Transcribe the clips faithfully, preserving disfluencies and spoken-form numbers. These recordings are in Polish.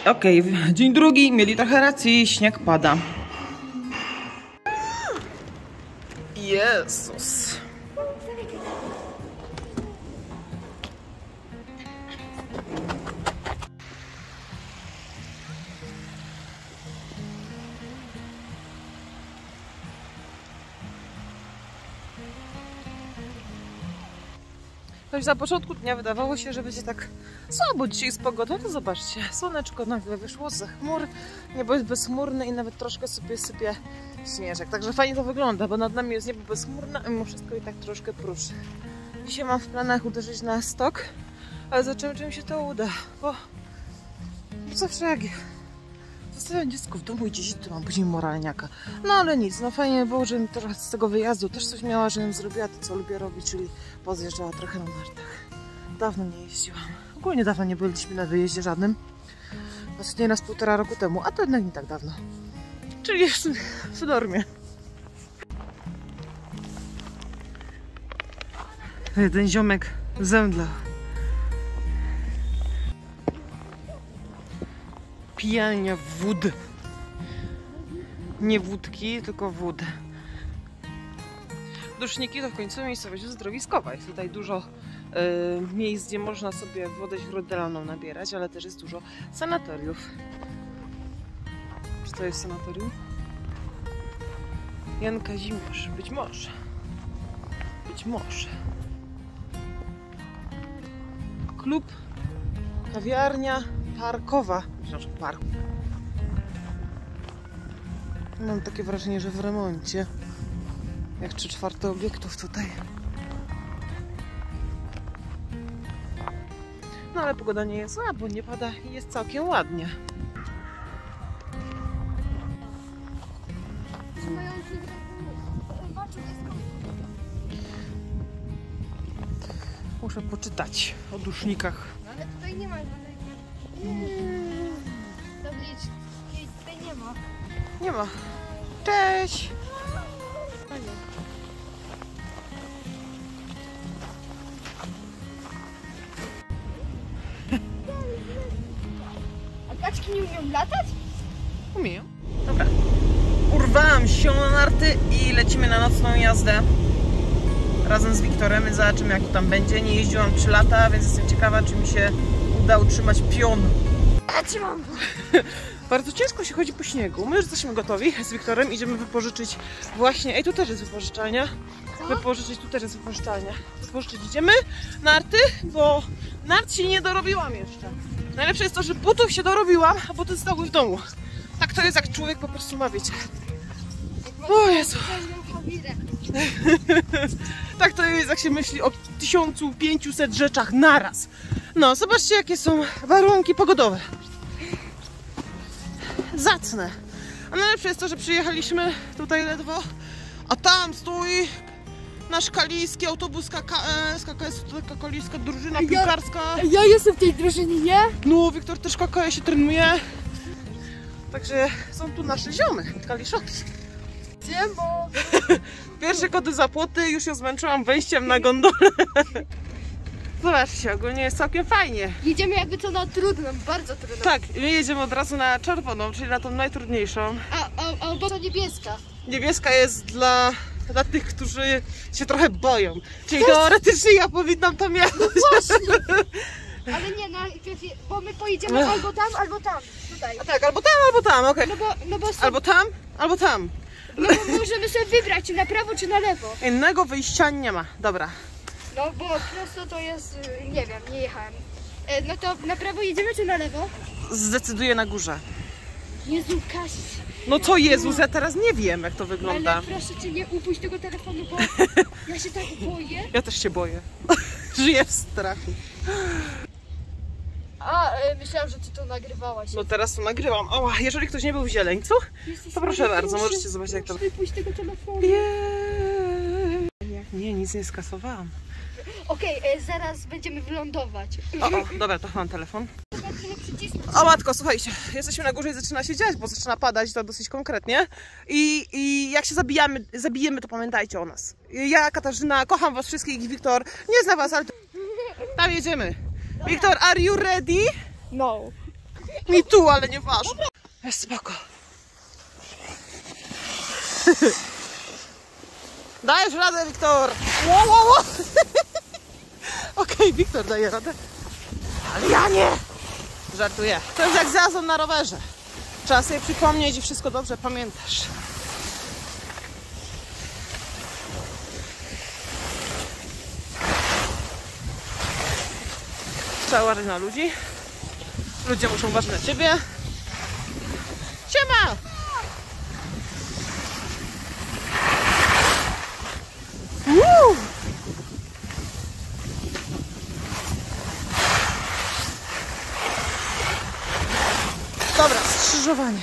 Okej, okay. Dzień drugi, mieli trochę racji, śnieg pada. Jezus. Choć na początku dnia wydawało się, że będzie tak słabo dzisiaj z pogodą, to zobaczcie, słoneczko nagle wyszło z chmur, niebo jest bezchmurne i nawet troszkę sobie sypie śnieżek. Także fajnie to wygląda, bo nad nami jest niebo bezchmurne, a mimo wszystko i tak troszkę pruszy. Dzisiaj mam w planach uderzyć na stok, ale zobaczymy, czy mi się to uda, bo zawsze jak zostawiam dziecko w domu i gdzieś to mam później moralniaka. No ale nic, no fajnie było, żebym trochę z tego wyjazdu też coś miała, żebym zrobiła to, co lubię robić, czyli pozjeżdżała trochę na nartach. Dawno nie jeździłam. Ogólnie dawno nie byliśmy na wyjeździe żadnym. Ostatni raz półtora roku temu, a to jednak nie tak dawno. Czyli jeszcze w normie. Ten ziomek zemdlał. Pijalnia wód. Nie wódki, tylko wód. Duszniki to w końcu miejscowość zdrowiskowa. Jest tutaj dużo y, miejsc, gdzie można sobie wodę źródelną nabierać, ale też jest dużo sanatoriów. Czy to jest sanatorium? Jan Kazimierz. Być może. Być może. Klub, kawiarnia parkowa. Znaczy park. Mam takie wrażenie, że w remoncie. Jak trzy czwarte obiektów tutaj. No ale pogoda nie jest zła, bo nie pada i jest całkiem ładnie. Muszę poczytać o dusznikach. No ale tutaj nie ma. Tabliczki tutaj nie ma. Nie ma. Cześć! A kaczki nie umieją latać? Umieją. Dobra. Urwałam się na narty i lecimy na nocną jazdę. Razem z Wiktorem, więc zobaczymy, jak to tam będzie. Nie jeździłam trzy lata, więc jestem ciekawa, czy mi się uda utrzymać pion. Ja trzymam. Bardzo ciężko się chodzi po śniegu. My już jesteśmy gotowi z Wiktorem. Idziemy wypożyczyć właśnie... Ej, tu też jest wypożyczalnia. Co? Wypożyczyć, tu też jest wypożyczalnia. Wypożyczyć idziemy narty, bo nart się nie dorobiłam jeszcze. Najlepsze jest to, że butów się dorobiłam, a buty stały w domu. Tak to jest, jak człowiek po prostu ma, wiecie. O Jezu. Tak to jest, jak się myśli o tysiącu pięciuset rzeczach naraz. No, zobaczcie, jakie są warunki pogodowe. Zacne. A najlepsze jest to, że przyjechaliśmy tutaj ledwo, a tam stoi nasz kalijski autobus K K S, K K S to taka kalijska drużyna ja, piłkarska. Ja jestem w tej drużynie, nie? No, Wiktor też K K S się trenuje. Także są tu nasze ziomy, kaliszoki. Ziemo. Pierwsze kody za płoty, już ją zmęczyłam wejściem na gondolę. Zobaczcie, ogólnie jest całkiem fajnie. Jedziemy jakby co na trudną, bardzo trudną. Tak, my jedziemy od razu na czerwoną, czyli na tą najtrudniejszą. A, a, albo to niebieska. Niebieska jest dla, dla tych, którzy się trochę boją. Czyli teoretycznie ja powinnam tam jechać. No właśnie. Ale nie, no, bo my pojedziemy albo tam, albo tam. Tutaj. A tak, albo tam, albo tam, okej. No bo, no bo są... Albo tam, albo tam. No bo możemy sobie wybrać, czy na prawo, czy na lewo. Innego wyjścia nie ma, dobra. No bo prosto to jest, nie wiem, nie jechałem. E, no to na prawo jedziemy, czy na lewo? Zdecyduję na górze. Jezu, Kaś. No co Jezus, ja teraz nie wiem, jak to wygląda. Ale proszę cię, nie upuść tego telefonu, bo ja się tak boję. Ja też się boję. Żyję w strachu. A, e, myślałam, że ty to nagrywałaś. No teraz to nagrywam. O, jeżeli ktoś nie był w Zieleńcu, to proszę bardzo, możecie zobaczyć, jak to... Wypuść tego telefonu. Jej. Nie, nic nie skasowałam. Okej, okay, zaraz będziemy wylądować. O, o, dobra, to mam telefon. O matko, słuchajcie, jesteśmy na górze i zaczyna się dziać, bo zaczyna padać, to dosyć konkretnie. I, i jak się zabijamy, zabijemy, to pamiętajcie o nas. Ja, Katarzyna, kocham was wszystkich, Wiktor, nie znam was, ale tam jedziemy. Wiktor, are you ready? No. Mi tu, ale nie ważne. Jest spoko. Dajesz radę, Wiktor! Ło, ło, ło. Okej, okay, Wiktor daje radę. Ale ja nie! Żartuję. To jest jak z jazdą na rowerze. Trzeba sobie przypomnieć i wszystko dobrze pamiętasz. Trzeba uważać na ludzi. Ludzie muszą uważać na ciebie. Siema! Woo! Dobra, skrzyżowanie.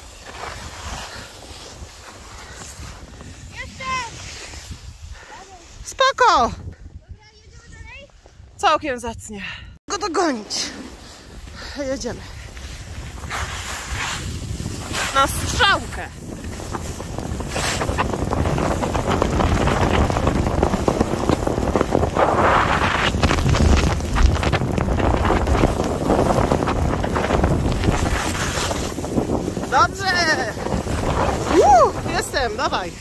Spoko! Dobra, jedziemy dalej? Całkiem zacnie. Go dogonić. Jedziemy. Na strzałkę. Dobrze! Uuu, jestem, dawaj!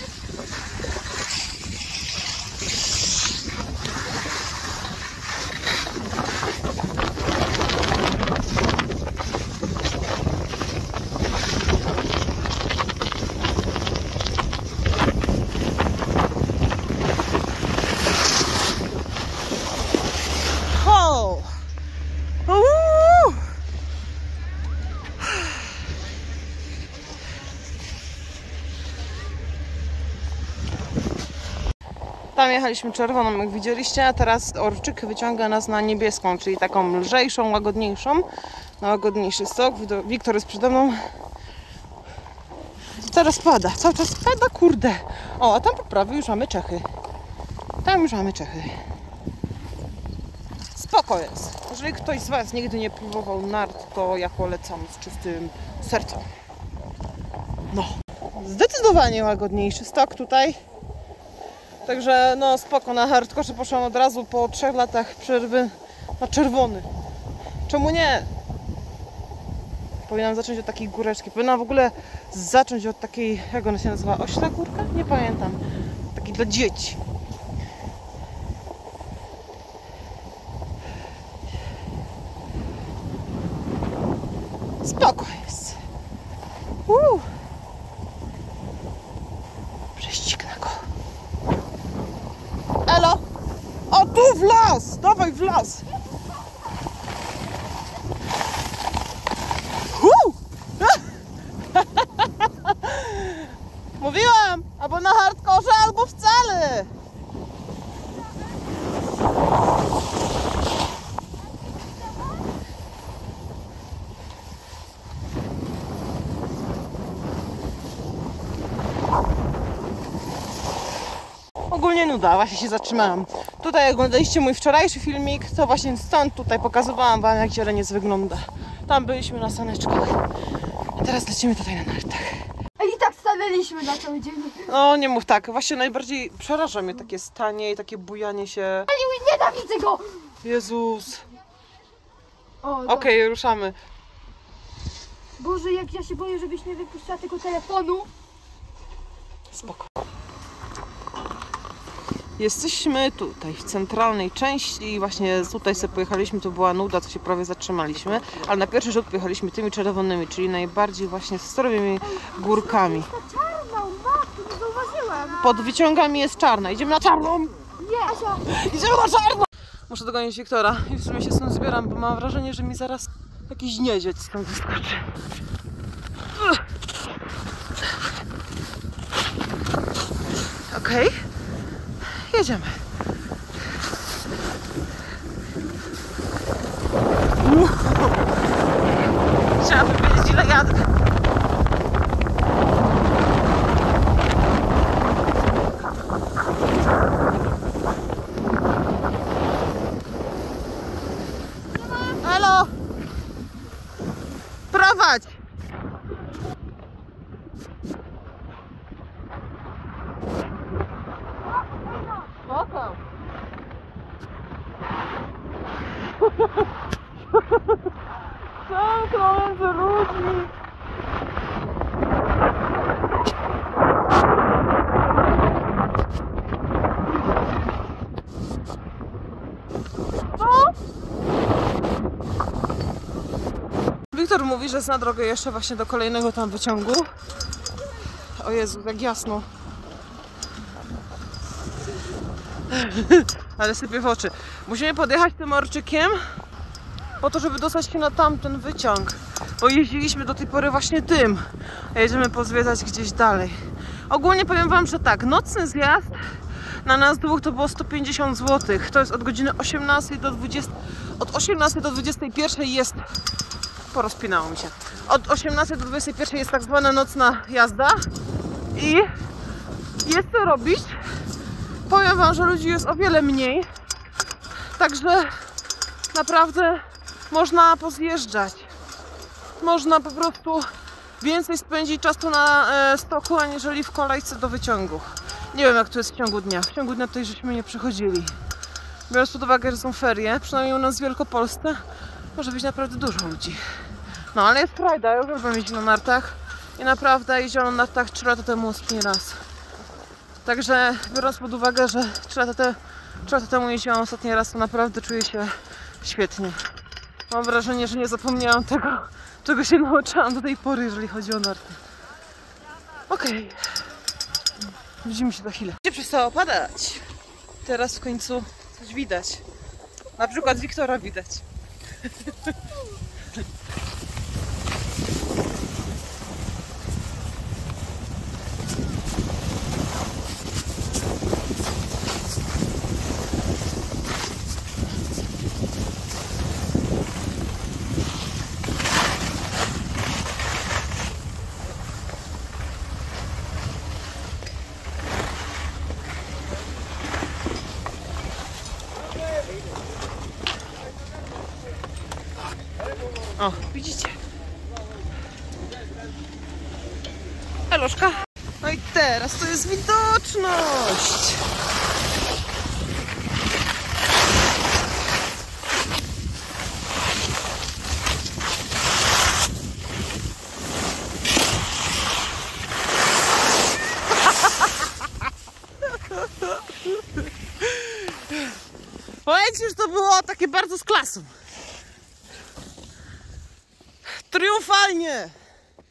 Ho! Uuu! Tam jechaliśmy czerwoną, jak widzieliście, a teraz Orczyk wyciąga nas na niebieską, czyli taką lżejszą, łagodniejszą, na łagodniejszy stok. Wiktor jest przede mną. Teraz pada, cały czas pada, kurde. O, a tam po prawej już mamy Czechy. Tam już mamy Czechy. Spoko jest. Jeżeli ktoś z Was nigdy nie próbował nart, to ja polecam z czystym sercem. No. Zdecydowanie łagodniejszy stok tutaj. Także no spoko, na hardkorze poszłam od razu po trzech latach przerwy na czerwony. Czemu nie? Powinnam zacząć od takiej góreczki. Powinnam w ogóle zacząć od takiej, jak ona się nazywa? Ośla górka? Nie pamiętam. Takiej dla dzieci. Spoko jest. Uuu. Prześcignę go. Elo! O, tu w las! Dawaj w las! Uu! Mówiłam! Albo na hardkorze, albo wcale! Ogólnie nuda, właśnie się zatrzymałam. Tutaj jak oglądaliście mój wczorajszy filmik, to właśnie stąd tutaj pokazywałam Wam, jak zieleniec wygląda. Tam byliśmy na saneczkach, a teraz lecimy tutaj na nartach. A i tak stanęliśmy na cały dzień. No nie mów tak, właśnie najbardziej przeraża mnie takie stanie i takie bujanie się. Ani nienawidzę go! Jezus. O, Okej, okay, ruszamy. Boże, jak ja się boję, żebyś nie wypuściła tego telefonu. Spoko. Jesteśmy tutaj w centralnej części i właśnie tutaj sobie pojechaliśmy, to była nuda, to się prawie zatrzymaliśmy, ale na pierwszy rzut pojechaliśmy tymi czerwonymi, czyli najbardziej właśnie surowymi górkami. Ta czarna, matko, nie zauważyłem. Pod wyciągami jest czarna, idziemy na czarną! Nie, Asia. Idziemy na czarną! Muszę dogonić Wiktora i w sumie się stąd zbieram, bo mam wrażenie, że mi zaraz jakiś niedźwiedź stąd wyskoczy. Okej. Okay. Jedziemy. Uuu. Trzeba powiedzieć, ile jadę. Halo! Prowadź! Spoko. Co? Piękno między ludźmi. No. Wiktor mówi, że jest na drogę jeszcze właśnie do kolejnego tam wyciągu. O Jezu, jak jasno. Ale sypie w oczy. Musimy podjechać tym orczykiem po to, żeby dostać się na tamten wyciąg. Bo jeździliśmy do tej pory właśnie tym. A jedziemy pozwiedzać gdzieś dalej. Ogólnie powiem wam, że tak, nocny zjazd na nas dwóch to było sto pięćdziesiąt złotych. To jest od godziny osiemnastej do dwudziestej. Od osiemnastej do dwudziestej pierwszej jest... Porozpinało mi się. Od osiemnastej do dwudziestej pierwszej jest tak zwana nocna jazda. I jest co robić. Powiem wam, że ludzi jest o wiele mniej. Także naprawdę można pozjeżdżać. Można po prostu więcej spędzić czasu na e, stoku, aniżeli w kolejce do wyciągu. Nie wiem, jak to jest w ciągu dnia. W ciągu dnia tutaj żeśmy nie przychodzili. Biorąc pod uwagę, że są ferie, przynajmniej u nas w Wielkopolsce, może być naprawdę dużo ludzi. No ale jest frajda, ja uwielbiam jeździć na nartach. I naprawdę jeździłam na nartach trzy lata temu ostatni raz. Także biorąc pod uwagę, że trzy lata, te, trzy lata temu jeździłam ostatni raz, to naprawdę czuję się świetnie. Mam wrażenie, że nie zapomniałam tego, czego się nauczyłam do tej pory, jeżeli chodzi o narty. Okej. Okay. Widzimy się za chwilę. Gdzie przestało padać? Teraz w końcu coś widać. Na przykład Wiktora widać. O, widzicie? Elożka. No i teraz to jest widoczność. Powiedzcie, że to było takie bardzo z klasą. Triumfalnie!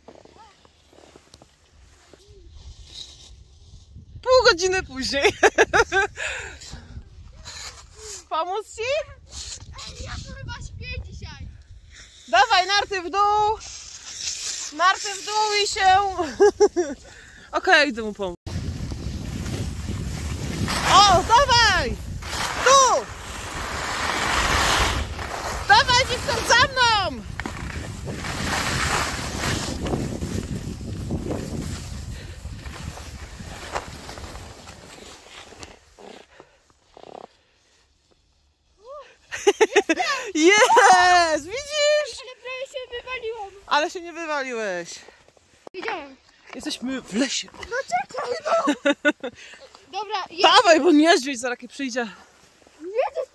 Pół godziny później. Pomóc ci? Ej, ja tu chyba śpię dzisiaj. Dawaj, narty w dół. Narty w dół i się... Okej, okay, idę mu pomóc. O, dawaj! Tu! Dawaj, Wiktor, za mną! Jest! Widzisz? Ale prawie się wywaliłam. Ale się nie wywaliłeś. Widziałem. Jesteśmy w lesie. No czekaj, no! Dobra, jedź. Dawaj, bo niedźwiedź zaraz jak przyjdzie. Jedziesz.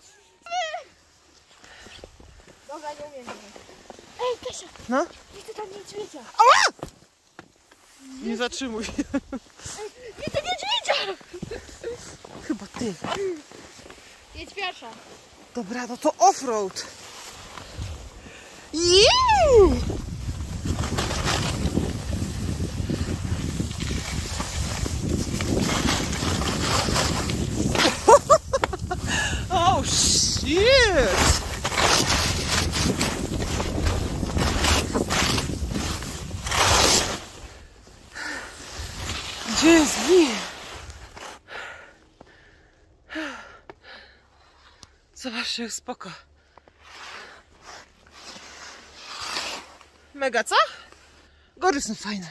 Dobra, nie umiem. Ej, Kasia, No? widzę tam niedźwiedzia. Ała! Nie zatrzymuj. Ej, widzę niedźwiedzia! Chyba ty. Jedź pierwsza. Dobra, no to offroad. Iiii! Oh shit! Gdzie jest Wi? Zobaczcie, jak spoko. Mega, co? Góry są fajne.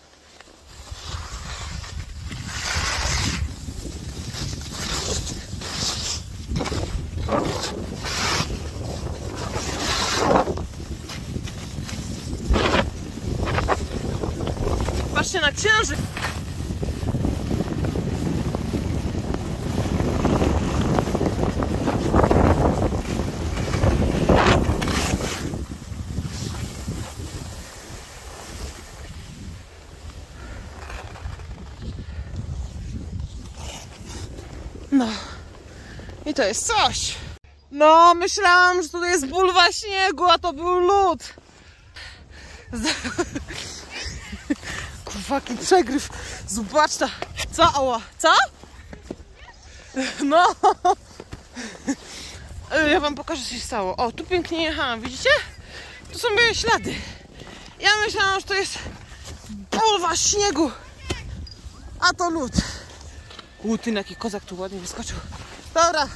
Patrzcie na księżyc. No. I to jest coś. No, myślałam, że tutaj jest bulwa śniegu, a to był lód. Kurwa, jaki przegryw. Zobacz ta. Co? Ała. Co? No. Ja wam pokażę, co się stało. O, tu pięknie jechałam, widzicie? Tu są moje ślady. Ja myślałam, że to jest bulwa śniegu, a to lód. U, ty, jaki kozak tu ładnie wyskoczył. Dobra.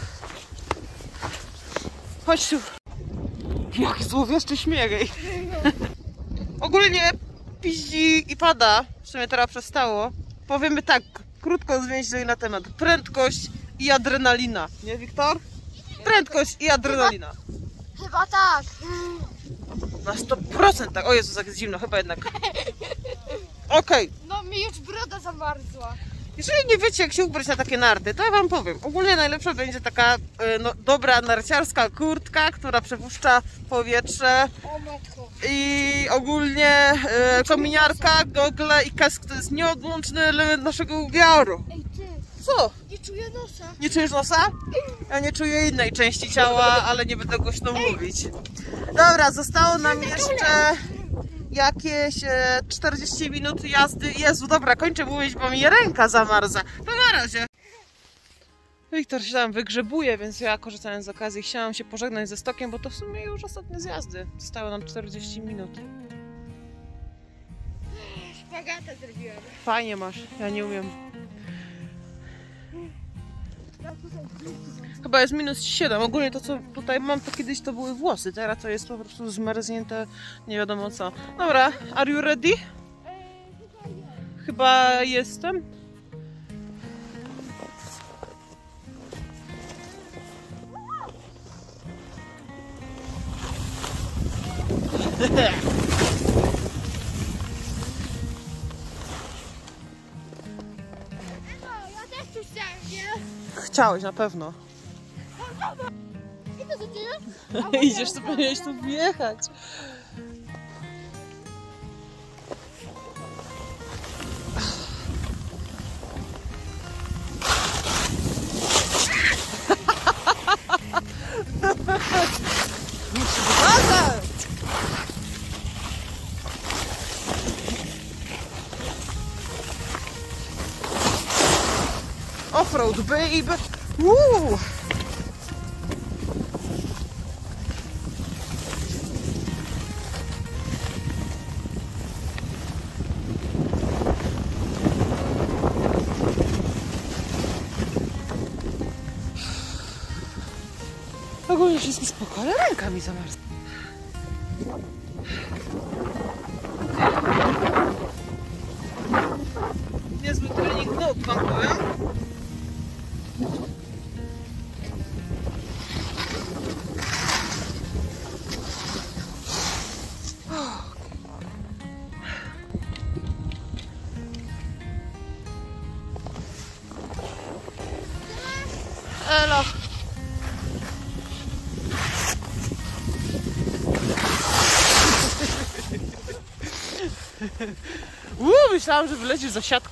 Chodź tu. Jaki złowieszczy śmiech. Ogólnie piździ i pada. W sumie teraz przestało. Powiemy tak, krótko zwięźle na temat. Prędkość i adrenalina. Nie, Wiktor? Prędkość i adrenalina. Chyba tak. Na sto procent tak. O Jezus, jak jest zimno, chyba jednak. Okej. Okay. No mi już broda zamarzła. Jeżeli nie wiecie, jak się ubrać na takie narty, to ja wam powiem. Ogólnie najlepsza będzie taka no, dobra narciarska kurtka, która przepuszcza powietrze. O matko. I ogólnie e, kominiarka, gogle i kask to jest nieodłączny element naszego ubioru. Ej ty, Co? nie czuję nosa. Nie czujesz nosa? Ja nie czuję innej części ciała, ale nie będę głośno mówić. Dobra, zostało nam jeszcze jakieś e, czterdzieści minut jazdy. Jezu, dobra, kończę mówić, bo mi ręka zamarza. To na razie. Wiktor się tam wygrzebuje, więc ja, korzystając z okazji, chciałam się pożegnać ze stokiem, bo to w sumie już ostatnie zjazdy. Zostało nam czterdzieści minut. Szpagatę zrobiłem. Fajnie masz, ja nie umiem. Chyba jest minus siedem. Ogólnie to, co tutaj mam, to kiedyś to były włosy. Teraz to jest po prostu zmarznięte, nie wiadomo co. Dobra, are you ready? Chyba jestem. Ja też tu chciałem, nie? Chciałeś na pewno. I to co dzieje? Idziesz, to powinieneś tu wjechać. Muszę wyglądać. Offroad, baby! Woo! Ogólnie wszystko spoko, ale ręka mi zamarzła. Niezły trening nóg, wam powiem. Elo. Uuu, myślałam, że wylecisz za siatkę.